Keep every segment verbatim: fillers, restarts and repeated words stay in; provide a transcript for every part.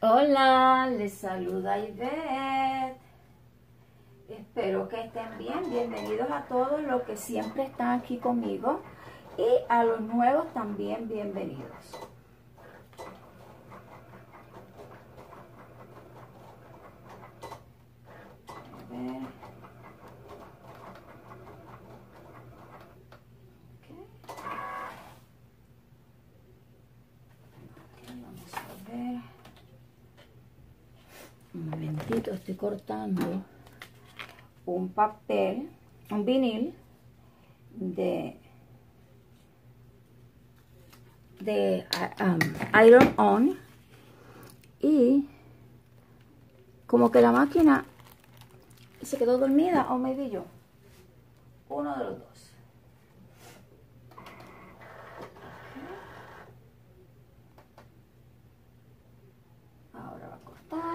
Hola, les saluda Ivette. Espero que estén bien. Bienvenidos a todos los que siempre están aquí conmigo y a los nuevos también bienvenidos. A ver. Okay. Okay, vamos a ver. Un momentito, estoy cortando un papel, un vinil de de um, Iron On, y como que la máquina se quedó dormida, o maybe yo, uno de los dos. Ahora va a cortar.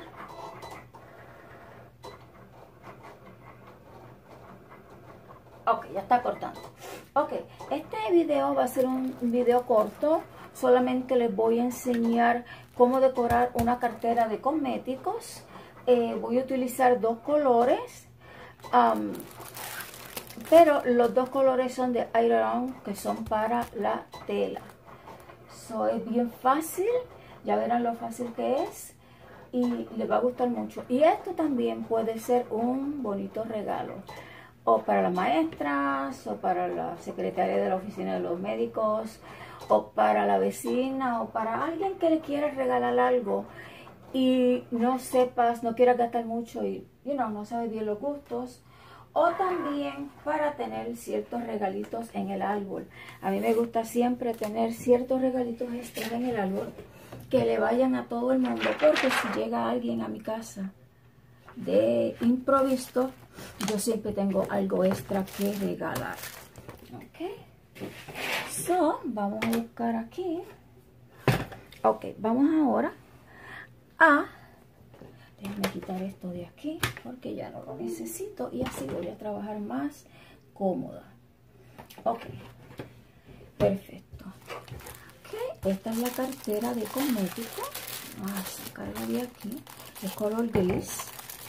Ok, ya está cortando. Ok, este video va a ser un video corto. Solamente les voy a enseñar cómo decorar una cartera de cosméticos. Eh, voy a utilizar dos colores. Um, pero los dos colores son de Iron, que son para la tela. So, es bien fácil. Ya verán lo fácil que es. Y les va a gustar mucho. Y esto también puede ser un bonito regalo. O para las maestras, o para la secretaria de la oficina de los médicos, o para la vecina, o para alguien que le quiera regalar algo y no sepas, no quieras gastar mucho y you know, no sabes bien los gustos. O también para tener ciertos regalitos en el árbol. A mí me gusta siempre tener ciertos regalitos extras en el árbol que le vayan a todo el mundo, porque si llega alguien a mi casa de improviso, yo siempre tengo algo extra que regalar. Ok, so vamos a buscar aquí. Ok, vamos ahora a, déjenme quitar esto de aquí porque ya no lo necesito y así voy a trabajar más cómoda. Ok, perfecto. Ok, esta es la cartera de cosméticos. Vamos a sacarla de aquí, es color gris.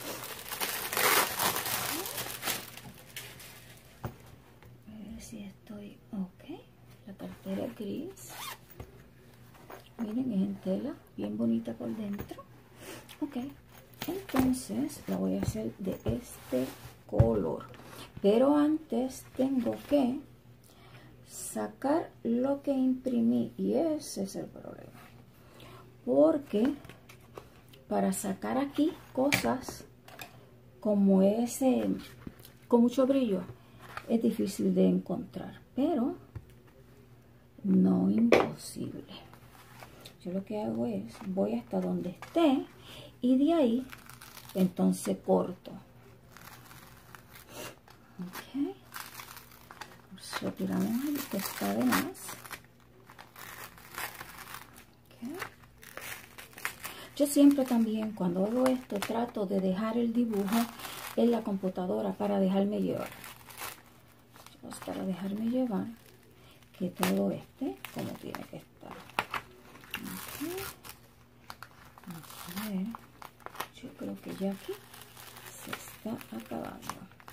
Si estoy ok, la cartera gris, miren, es en tela, bien bonita por dentro. Ok, entonces la voy a hacer de este color, pero antes tengo que sacar lo que imprimí y ese es el problema, porque para sacar aquí cosas como ese con mucho brillo es difícil de encontrar, pero no imposible. Yo lo que hago es, voy hasta donde esté y de ahí entonces corto. Ok. Retiramos el que está de más. Okay. Yo siempre también cuando hago esto trato de dejar el dibujo en la computadora para dejarme llevar. Para dejarme llevar que todo esté como tiene que estar. Okay. Vamos a ver. Yo creo que ya aquí se está acabando.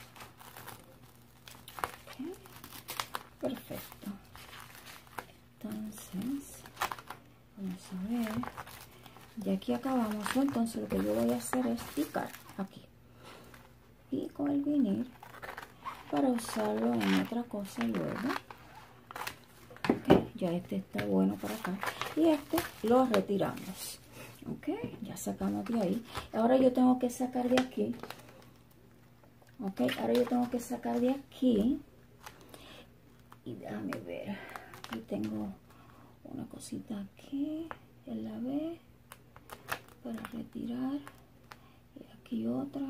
Okay. Perfecto. Entonces, vamos a ver. Ya aquí acabamos. Entonces lo que yo voy a hacer es picar aquí. Y con el vinil para usarlo en otra cosa luego. Okay, ya este está bueno para acá y este lo retiramos. Ok, ya sacamos de ahí. Ahora yo tengo que sacar de aquí. Ok, ahora yo tengo que sacar de aquí y déjame ver, aquí tengo una cosita aquí en la B para retirar y aquí otra.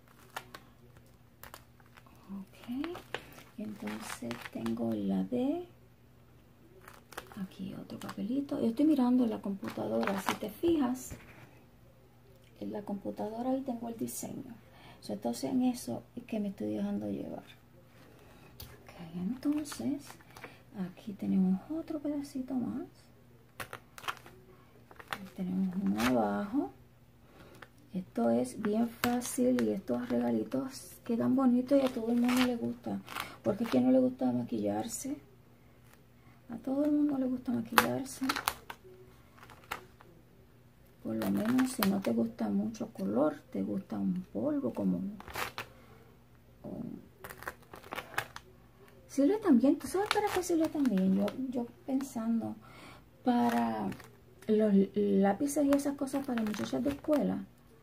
Ok, entonces tengo la D, aquí otro papelito. Yo estoy mirando en la computadora, si te fijas, en la computadora ahí tengo el diseño. Entonces en eso es que me estoy dejando llevar. Ok, entonces aquí tenemos otro pedacito más. Aquí tenemos uno abajo. esto es bien fácil y estos regalitos quedan bonitos y a todo el mundo le gusta. Porque a quién no le gusta maquillarse. A todo el mundo le gusta maquillarse. Por lo menos si no te gusta mucho color, te gusta un polvo como un... un sirve también, ¿tú sabes para qué sirve también? Yo, yo pensando para los lápices y esas cosas para muchachas de escuela.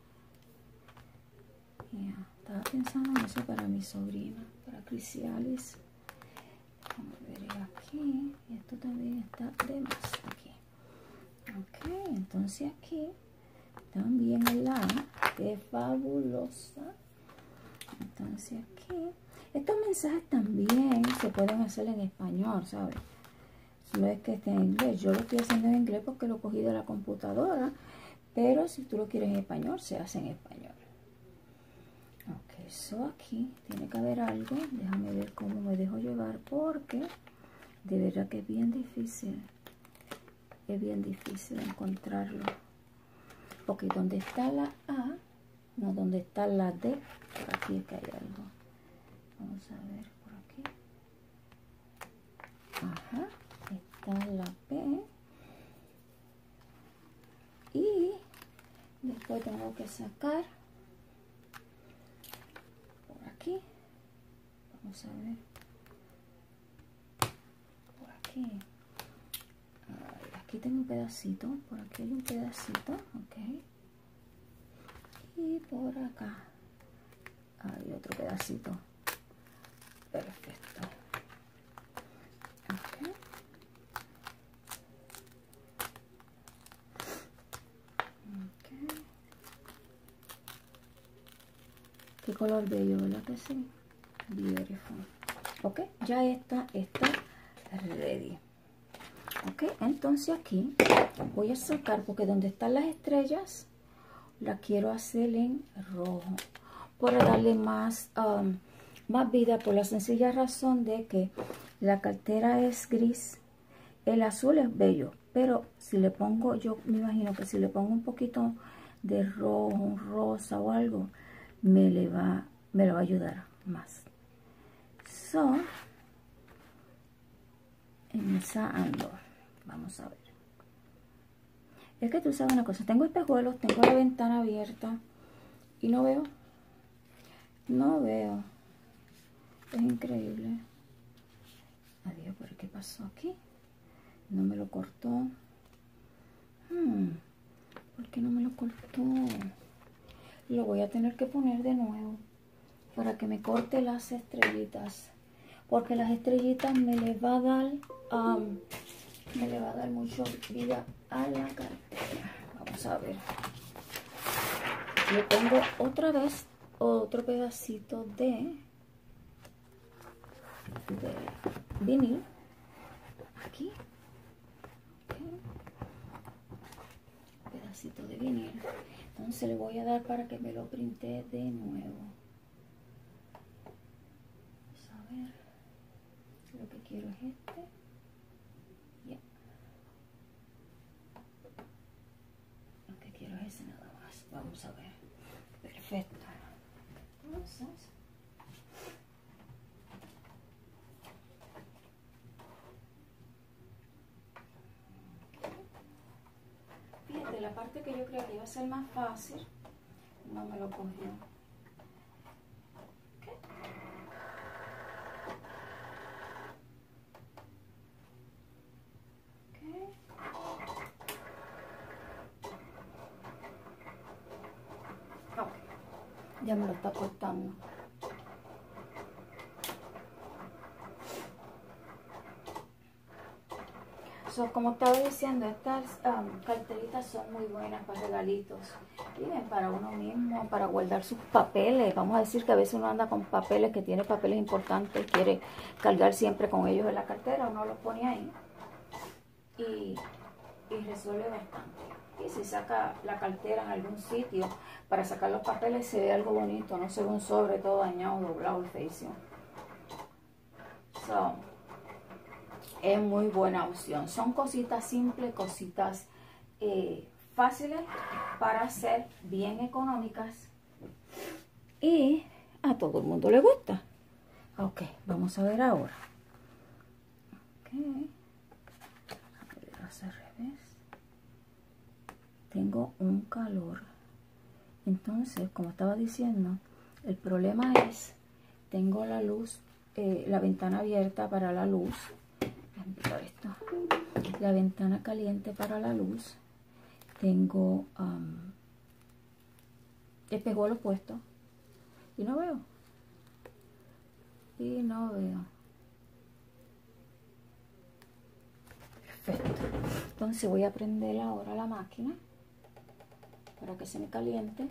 Yeah, estaba pensando en eso para mi sobrina, para Crisialis. Vamos a ver aquí. Y esto también está de más aquí. Ok, entonces aquí también la que es fabulosa. Entonces aquí, estos mensajes también se pueden hacer en español, ¿sabes? No es que esté en inglés, yo lo estoy haciendo en inglés porque lo cogí de la computadora, pero si tú lo quieres en español, se hace en español. Ok, eso aquí tiene que haber algo, déjame ver cómo me dejo llevar porque de verdad que es bien difícil, es bien difícil encontrarlo. Ok, ¿dónde está la A? No, ¿dónde está la D? Por aquí es que hay algo. Vamos a ver por aquí. Ajá, está la P. Y después tengo que sacar por aquí. Vamos a ver. Por aquí. Ay, aquí tengo un pedacito. Por aquí hay un pedacito. Ok. Y por acá hay otro pedacito. Perfecto. Okay. Okay. Qué color bello, ¿verdad que sí? Beautiful. Ok, ya está, está ready. Ok, entonces aquí voy a sacar, porque donde están las estrellas, la quiero hacer en rojo. Para darle más, um, más vida, por la sencilla razón de que la cartera es gris. El azul es bello, pero si le pongo, yo me imagino que si le pongo un poquito de rojo, rosa o algo, me le va, me lo va a ayudar más. So, en esa ando. Vamos a ver. Es que tú sabes una cosa, tengo espejuelos, tengo la ventana abierta y no veo. No veo. Es increíble. Adiós, ¿pero qué pasó aquí? No me lo cortó. Hmm, ¿por qué no me lo cortó? Lo voy a tener que poner de nuevo para que me corte las estrellitas. Porque las estrellitas me le va a dar, um, me le va a dar mucho vida a la cartera. Vamos a ver. Yo pongo otra vez otro pedacito de, de vinil aquí. Okay. Pedacito de vinil. Entonces le voy a dar para que me lo printe de nuevo. Vamos a ver. Lo que quiero es este. Yeah. Lo que quiero es ese nada más. Vamos a ver. Perfecto. Entonces, fíjate, la parte que yo creía que iba a ser más fácil, no me lo cogió. Okay. Okay. Okay. Ya me lo está cortando. So, como estaba diciendo, estas um, carteritas son muy buenas para regalitos. Miren, para uno mismo, para guardar sus papeles. Vamos a decir que a veces uno anda con papeles, que tiene papeles importantes y quiere cargar siempre con ellos en la cartera. Uno los pone ahí y, y resuelve bastante. Y si saca la cartera en algún sitio para sacar los papeles, se ve algo bonito. No se ve un sobre todo dañado, doblado, feísimo. So, es muy buena opción. Son cositas simples, cositas eh, fáciles para hacer, bien económicas y a todo el mundo le gusta. Ok, vamos a ver ahora. Ok, a ver, hacia al revés. Tengo un calor. Entonces, como estaba diciendo, el problema es, tengo la luz, eh, la ventana abierta para la luz. Déjame quitar esto. La ventana caliente para la luz. Tengo um, espejuelos puestos y no veo. Y no veo. Perfecto. Entonces voy a prender ahora la máquina para que se me caliente.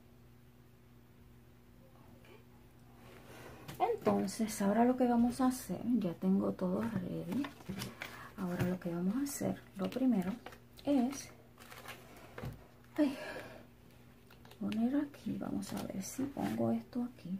Entonces ahora lo que vamos a hacer, ya tengo todo ready. Ahora lo que vamos a hacer, lo primero es ay, poner aquí, vamos a ver si pongo esto aquí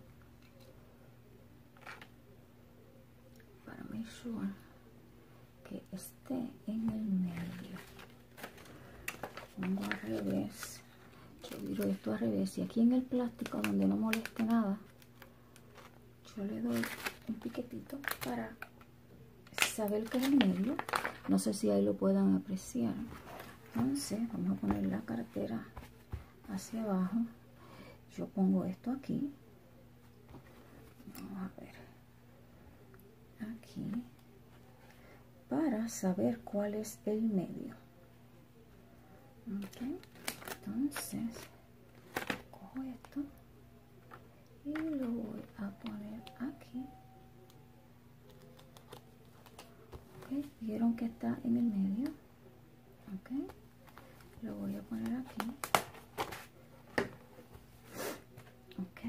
para make sure que esté en el medio. Pongo al revés, yo viro esto al revés y aquí en el plástico donde no moleste nada, yo le doy un piquetito para saber que es el medio. No sé si ahí lo puedan apreciar. Entonces vamos a poner la cartera hacia abajo. Yo pongo esto aquí. Vamos a ver. Aquí. Para saber cuál es el medio. Ok. Entonces cojo esto y lo voy a poner aquí. Okay. Vieron que está en el medio. Ok, lo voy a poner aquí. Ok,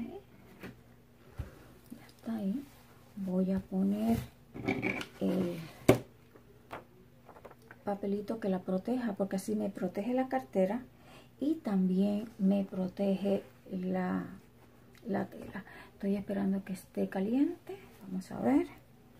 ya está ahí. Voy a poner el papelito que la proteja, porque así me protege la cartera y también me protege la, la tela. Estoy esperando que esté caliente. Vamos a ver.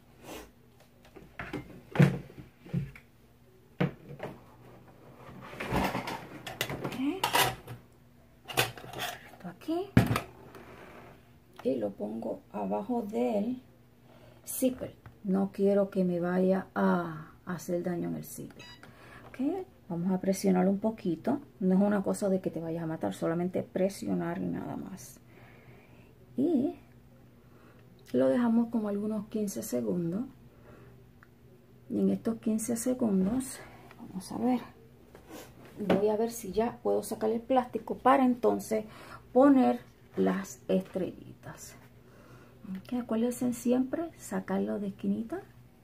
Aquí y lo pongo abajo del zipper. No quiero que me vaya a hacer daño en el zipper. Okay. Vamos a presionar un poquito. No es una cosa de que te vayas a matar, solamente presionar y nada más. Y lo dejamos como algunos quince segundos. Y en estos quince segundos, vamos a ver. Voy a ver si ya puedo sacar el plástico para entonces poner las estrellitas. Okay, acuérdense siempre sacarlo de esquinita.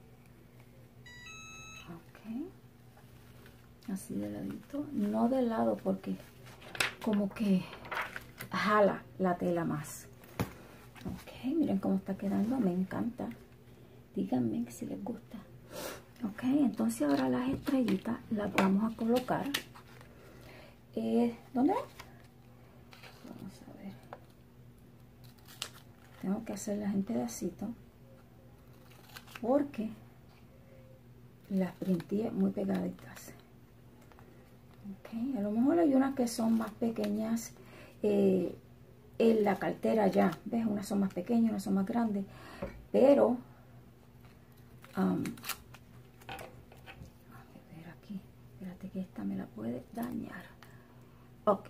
Okay. Así de ladito, no de lado porque como que jala la tela más. Ok, miren cómo está quedando, me encanta. Díganme si les gusta. Ok, entonces ahora las estrellitas las vamos a colocar. Eh, ¿Dónde? Vamos a ver. Tengo que hacerlas en pedacitos porque las printé muy pegaditas. Okay. A lo mejor hay unas que son más pequeñas eh, en la cartera ya. ¿Ves? Unas son más pequeñas, unas son más grandes. Pero, um, a ver aquí. Espérate que esta me la puede dañar. Ok.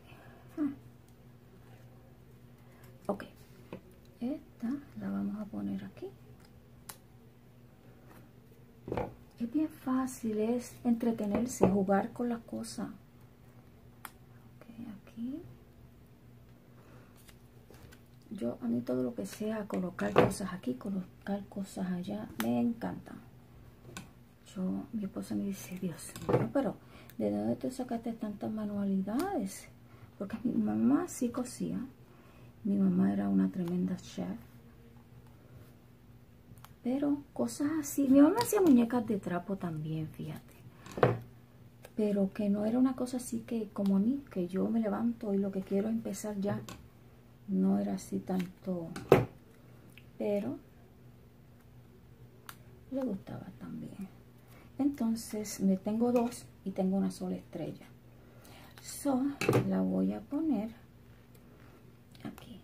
Ok. Esta la vamos a poner aquí. Es bien fácil, es entretenerse, jugar con las cosas. Ok, aquí. Yo, a mí todo lo que sea colocar cosas aquí, colocar cosas allá, me encanta. Yo, mi esposa me dice, Dios mío, pero ¿de dónde te sacaste tantas manualidades? Porque mi mamá sí cosía. Mi mamá era una tremenda chef. Pero cosas así. Mi mamá hacía muñecas de trapo también, fíjate. Pero que no era una cosa así que como a mí, que yo me levanto y lo que quiero es empezar ya. No era así tanto. Pero le gustaba también. Entonces me tengo dos y tengo una sola estrella. So, la voy a poner aquí.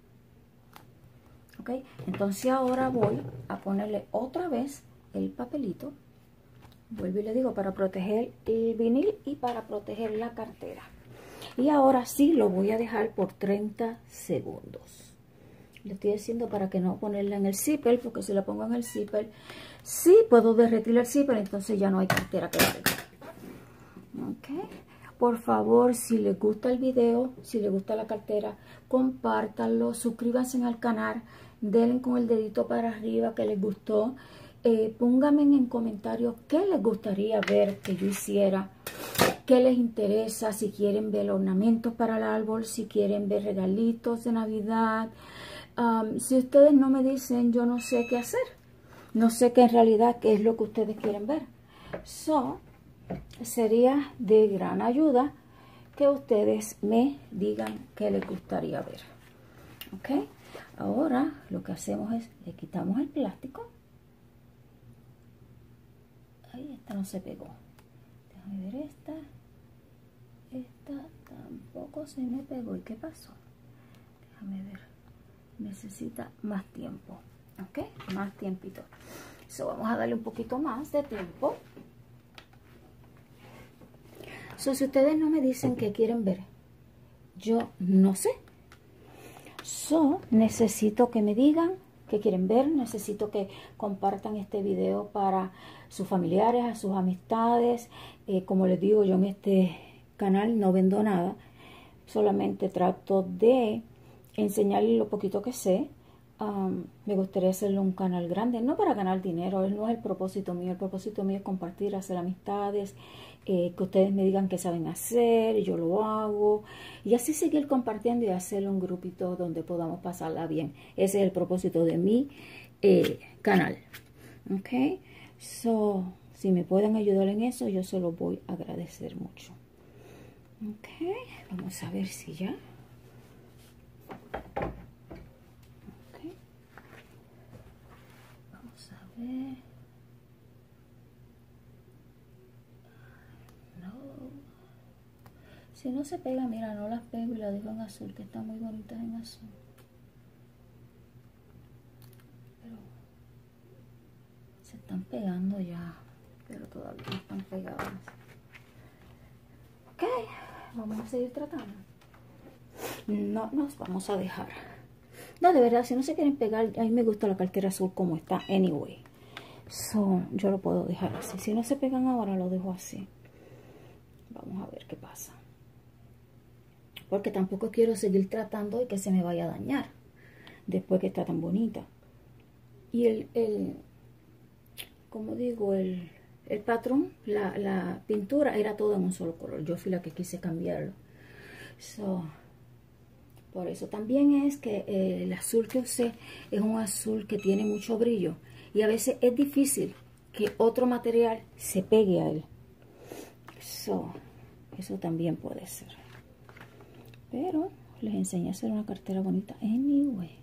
Ok, entonces ahora voy a ponerle otra vez el papelito. Vuelvo y le digo, para proteger el vinil y para proteger la cartera. Y ahora sí lo voy a dejar por treinta segundos. Le estoy diciendo para que no ponerla en el zipper, porque si la pongo en el zipper, sí puedo derretir el zipper, entonces ya no hay cartera que valga. Ok. Por favor, si les gusta el video, si les gusta la cartera, compártanlo, suscríbanse al canal, denle con el dedito para arriba que les gustó. Eh, pónganme en comentarios qué les gustaría ver que yo hiciera, qué les interesa, si quieren ver ornamentos para el árbol, si quieren ver regalitos de Navidad. Um, si ustedes no me dicen, yo no sé qué hacer. No sé qué en realidad qué es lo que ustedes quieren ver. So, sería de gran ayuda que ustedes me digan qué les gustaría ver. Ok, ahora lo que hacemos es le quitamos el plástico. Ahí esta no se pegó. Déjame ver esta. Esta tampoco se me pegó. ¿Y qué pasó? Déjame ver. Necesita más tiempo. Ok, más tiempito. So, vamos a darle un poquito más de tiempo. So, si ustedes no me dicen qué quieren ver, yo no sé. So, necesito que me digan qué quieren ver. Necesito que compartan este video para sus familiares, a sus amistades. Eh, como les digo, yo en este canal no vendo nada. Solamente trato de enseñarles lo poquito que sé. Um, me gustaría hacerle un canal grande, no para ganar dinero, no es el propósito mío. El propósito mío es compartir, hacer amistades, eh, que ustedes me digan qué saben hacer, yo lo hago, y así seguir compartiendo y hacer un grupito donde podamos pasarla bien. Ese es el propósito de mi eh, canal. Ok, so, si me pueden ayudar en eso, yo se lo voy a agradecer mucho. Ok, vamos a ver si ya. No. Si no se pega, mira, no las pego y las dejo en azul, que están muy bonitas en azul. Pero se están pegando ya, pero todavía no están pegadas. Ok, vamos a seguir tratando. No nos vamos a dejar. No, de verdad, si no se quieren pegar, a mí me gusta la cartera azul como está, anyway. So, yo lo puedo dejar así. Si no se pegan ahora, lo dejo así. Vamos a ver qué pasa. Porque tampoco quiero seguir tratando y que se me vaya a dañar después que está tan bonita. Y el, el como digo, el, el patrón, la, la pintura era toda en un solo color. Yo fui la que quise cambiarlo. So, por eso también es que eh, el azul que usé es un azul que tiene mucho brillo. Y a veces es difícil que otro material se pegue a él. So, eso también puede ser. Pero les enseñé a hacer una cartera bonita anyway.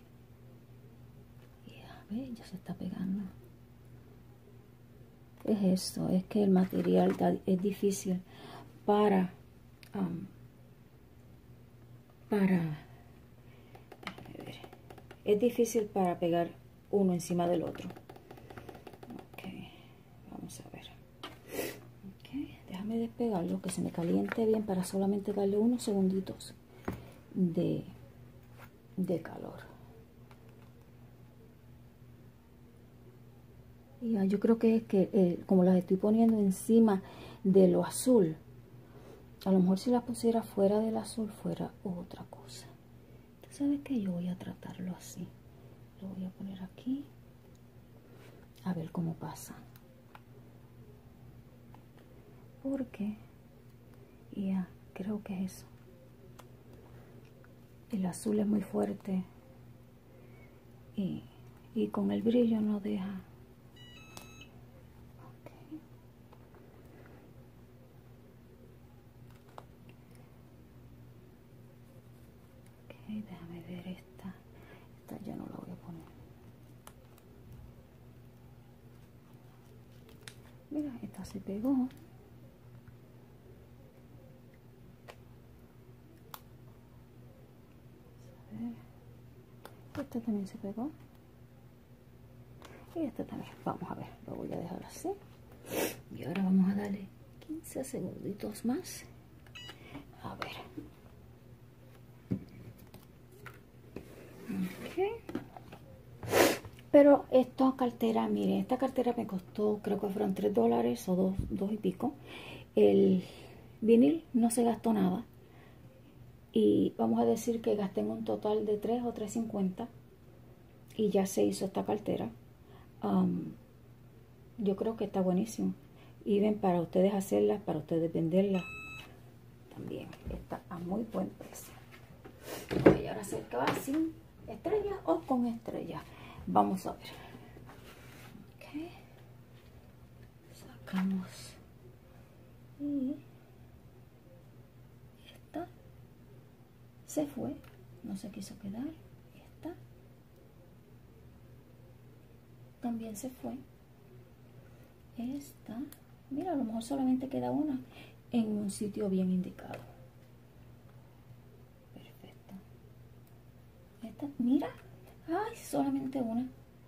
Ya ve, ya se está pegando. Es esto, es que el material es difícil para um, para ver, es difícil para pegar uno encima del otro. Ok, vamos a ver. Okay, déjame despegarlo, que se me caliente bien para solamente darle unos segunditos de, de calor. Y ya, yo creo que es que eh, como las estoy poniendo encima de lo azul, a lo mejor si las pusiera fuera del azul fuera otra cosa. ¿Tú sabes qué? Yo voy a tratarlo así. Lo voy a poner aquí. A ver cómo pasa. Porque ya, creo que es eso. El azul es muy fuerte y, y con el brillo no deja. Okay. Ok, déjame ver esta. Esta ya no la voy a poner. Mira, esta se pegó. Esto también se pegó. Y esto también. Vamos a ver, lo voy a dejar así. Y ahora vamos a darle quince segunditos más. A ver. Ok. Pero esta cartera, miren, esta cartera me costó, creo que fueron tres dólares o dos, dos y pico. El vinil no se gastó nada. Y vamos a decir que gasté en un total de tres o tres cincuenta. Y ya se hizo esta cartera. Um, yo creo que está buenísimo. Y ven, para ustedes hacerlas, para ustedes venderlas. También está a muy buen precio. Voy ahora a hacer que va sin estrellas o con estrellas. Vamos a ver. Ok. Sacamos. Y esta se fue. No se quiso quedar. Esta también se fue. Esta. Mira, a lo mejor solamente queda una en un sitio bien indicado. Perfecto. Esta, mira. Ay, solamente una.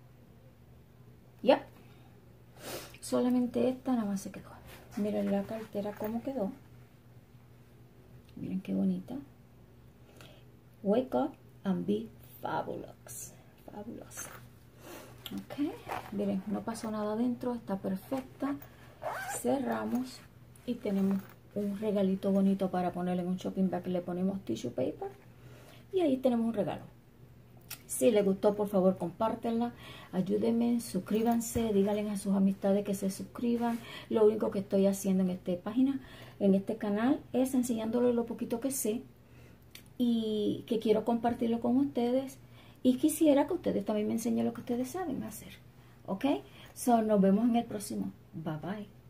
Ya. Solamente esta nada más se quedó. Miren la cartera cómo quedó. Miren qué bonita. Wake up and be fabulous. Fabulous. Ok. Miren, no pasó nada adentro. Está perfecta. Cerramos. Y tenemos un regalito bonito para ponerle en un shopping bag. Le ponemos tissue paper. Y ahí tenemos un regalo. Si les gustó, por favor, compártenla, ayúdenme, suscríbanse, díganle a sus amistades que se suscriban. Lo único que estoy haciendo en esta página, en este canal, es enseñándoles lo poquito que sé y que quiero compartirlo con ustedes. Y quisiera que ustedes también me enseñen lo que ustedes saben hacer. ¿Ok? So, nos vemos en el próximo. Bye, bye.